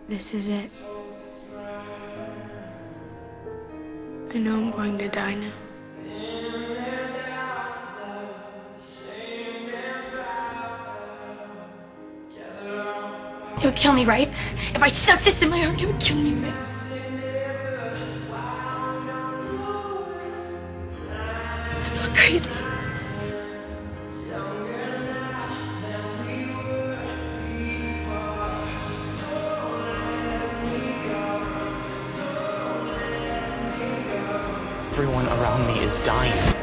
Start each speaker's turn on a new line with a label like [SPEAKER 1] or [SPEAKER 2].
[SPEAKER 1] This is it. I know I'm going to die now.
[SPEAKER 2] It would kill me, right? If I stuck this in my heart, it would kill me, right? I'm not crazy.
[SPEAKER 3] Everyone around me is dying.